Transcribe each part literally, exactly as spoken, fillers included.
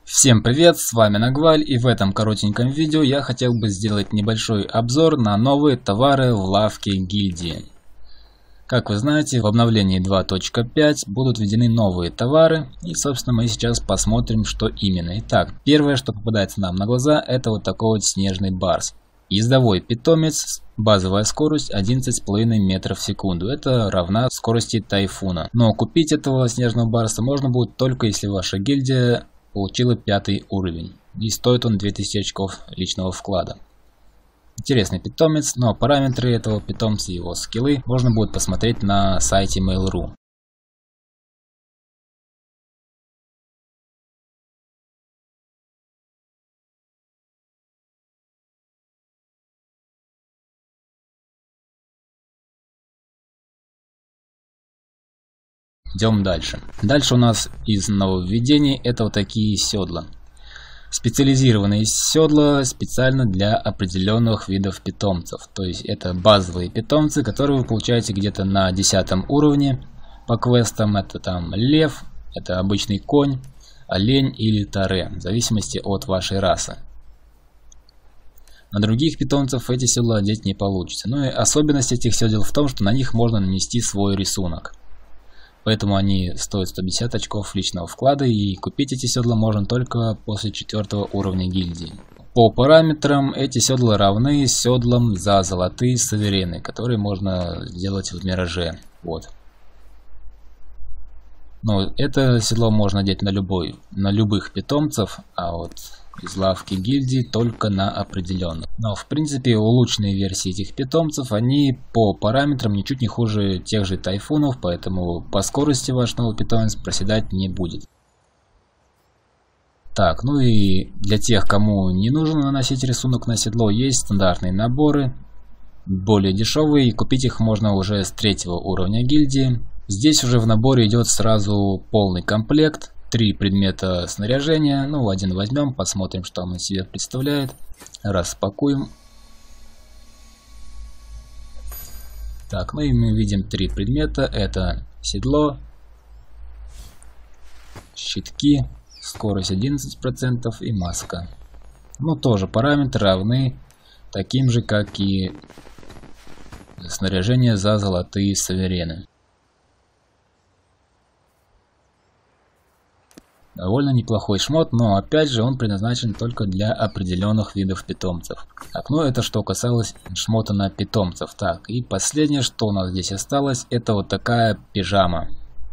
Всем привет, с вами Нагваль, и в этом коротеньком видео я хотел бы сделать небольшой обзор на новые товары в лавке гильдии. Как вы знаете, в обновлении два точка пять будут введены новые товары, и собственно мы сейчас посмотрим, что именно. Итак, первое, что попадается нам на глаза, это вот такой вот снежный барс. Ездовой питомец, базовая скорость одиннадцать с половиной метров в секунду. Это равна скорости тайфуна. Но купить этого снежного барса можно будет только если ваша гильдия получила пятый уровень. И стоит он две тысячи очков личного вклада. Интересный питомец, но параметры этого питомца и его скиллы можно будет посмотреть на сайте Mail точка ру. Идем дальше. Дальше у нас из нововведений это вот такие седла. Специализированные седла специально для определенных видов питомцев. То есть это базовые питомцы, которые вы получаете где-то на десятом уровне по квестам. Это там лев, это обычный конь, олень или таре, в зависимости от вашей расы. На других питомцев эти седла одеть не получится. Ну и особенность этих седел в том, что на них можно нанести свой рисунок. Поэтому они стоят сто пятьдесят очков личного вклада, и купить эти седла можно только после четвертого уровня гильдии. По параметрам эти седла равны седлам за золотые суверены, которые можно сделать в Мираже. Вот. Но это седло можно одеть на любой, на любых питомцев, а вот из лавки гильдии только на определенных. Но в принципе улучшенные версии этих питомцев, они по параметрам ничуть не хуже тех же тайфунов, поэтому по скорости ваш новый питомец проседать не будет. Так, ну и для тех, кому не нужно наносить рисунок на седло, есть стандартные наборы, более дешевые, и купить их можно уже с третьего уровня гильдии. Здесь уже в наборе идет сразу полный комплект. Три предмета снаряжения. Ну, один возьмем, посмотрим, что он из себя представляет. Распакуем. Так, ну и мы видим три предмета. Это седло, щитки, скорость одиннадцать процентов и маска. Ну, тоже параметры равны таким же, как и снаряжение за золотые суверены. Довольно неплохой шмот, но опять же он предназначен только для определенных видов питомцев. Так, ну это что касалось шмота на питомцев. Так, и последнее, что у нас здесь осталось, это вот такая пижама.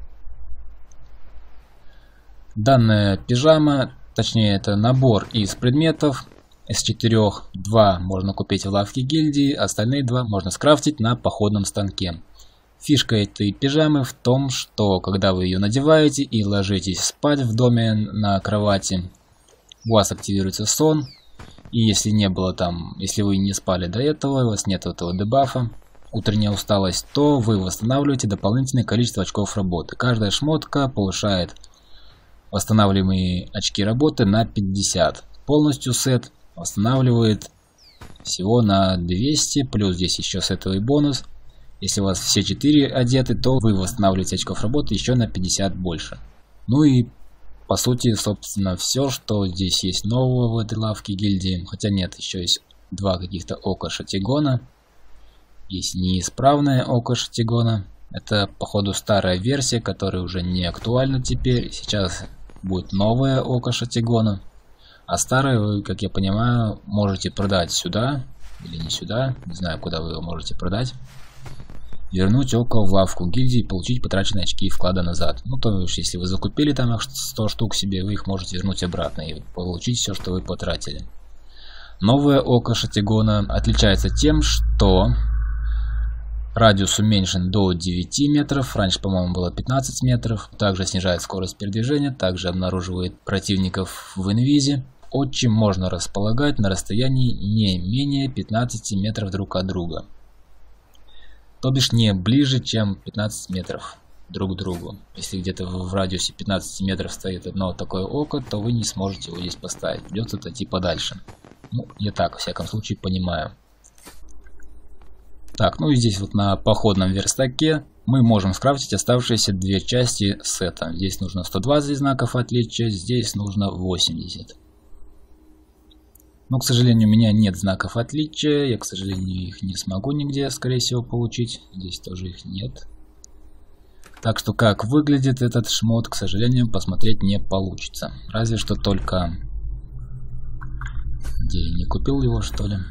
Данная пижама, точнее это набор из предметов. Из четырех два можно купить в лавке гильдии, остальные два можно скрафтить на походном станке. Фишка этой пижамы в том, что когда вы ее надеваете и ложитесь спать в доме на кровати, у вас активируется сон, и если не было там, если вы не спали до этого, у вас нет этого дебафа, утренняя усталость, то вы восстанавливаете дополнительное количество очков работы. Каждая шмотка повышает восстанавливаемые очки работы на пятьдесят. Полностью сет восстанавливает всего на двести, плюс здесь еще сетовый бонус. Если у вас все четыре одеты, то вы восстанавливаете очков работы еще на пятьдесят больше. Ну и по сути, собственно, все, что здесь есть нового в этой лавке гильдии. Хотя нет, еще есть два каких-то ока Шатигона. Есть неисправное око Шатигона. Это, походу, старая версия, которая уже не актуальна теперь. Сейчас будет новое око Шатигона. А старое вы, как я понимаю, можете продать сюда. Или не сюда. Не знаю, куда вы его можете продать. Вернуть око в лавку гильдии и получить потраченные очки вклада назад. Ну, то есть, если вы закупили там сто штук себе, вы их можете вернуть обратно и получить все, что вы потратили. Новое око Шатигона отличается тем, что радиус уменьшен до девяти метров. Раньше, по-моему, было пятнадцать метров. Также снижает скорость передвижения, также обнаруживает противников в инвизе. Отчим можно располагать на расстоянии не менее пятнадцати метров друг от друга. То бишь не ближе, чем пятнадцать метров друг к другу. Если где-то в радиусе пятнадцати метров стоит одно такое око, то вы не сможете его здесь поставить. Придется отойти подальше. Ну, я так, во всяком случае, понимаю. Так, ну и здесь вот на походном верстаке мы можем скрафтить оставшиеся две части сета. Здесь нужно сто двадцать знаков отличия, здесь нужно восемьдесят. Но, к сожалению, у меня нет знаков отличия. Я, к сожалению, их не смогу нигде, скорее всего, получить. Здесь тоже их нет. Так что, как выглядит этот шмот, к сожалению, посмотреть не получится. Разве что только... Где я не купил его, что ли?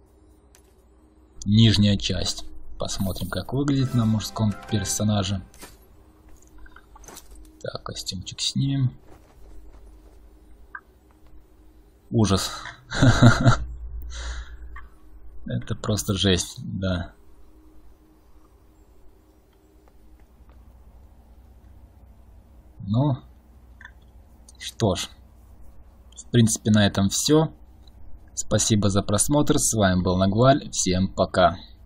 Нижняя часть. Посмотрим, как выглядит на мужском персонаже. Так, костюмчик снимем. Ужас. Это просто жесть, да. Ну, что ж. В принципе, на этом все. Спасибо за просмотр. С вами был Нагваль. Всем пока.